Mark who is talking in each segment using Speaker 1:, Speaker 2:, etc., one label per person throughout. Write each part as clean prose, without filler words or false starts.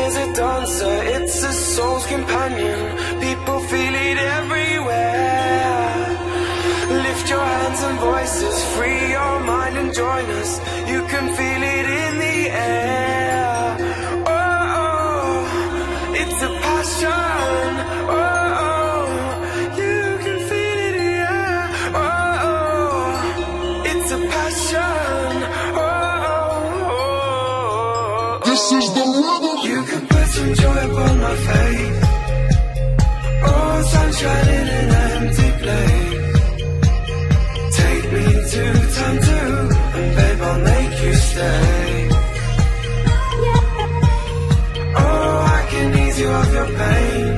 Speaker 1: is a dancer, it's a soul's companion. People feel it everywhere. Lift your hands and voices, free your mind and join us. You can feel it in the air. Oh, it's a passion. Oh, you can feel it, yeah. Oh, it's a passion. Oh,
Speaker 2: this is the rhythm.
Speaker 1: You can put some joy upon my face. Oh, sunshine in an empty place. Take me to time 2, and babe, I'll make you stay. Oh, I can ease you of your pain.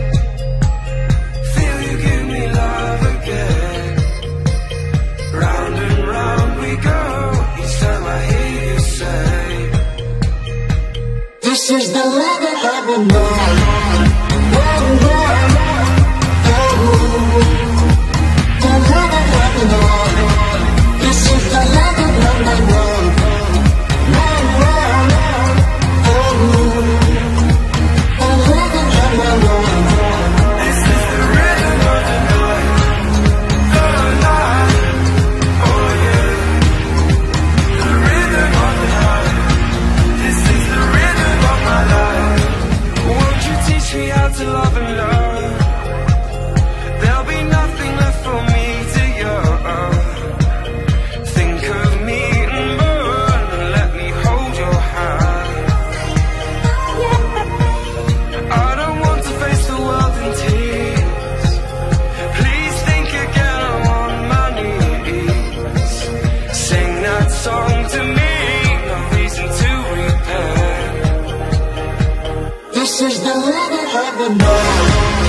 Speaker 1: Feel you give me love again. Round and round we go, each time I hear you say,
Speaker 2: this is the rhythm of the night.
Speaker 1: to love and love. There'll be nothing left for me to you. Think of me and burn, and let me hold your hand. I don't want to face the world in tears. Please think again on my knees. Sing that song to me, no reason to repent.
Speaker 2: This is the rhythm of the night.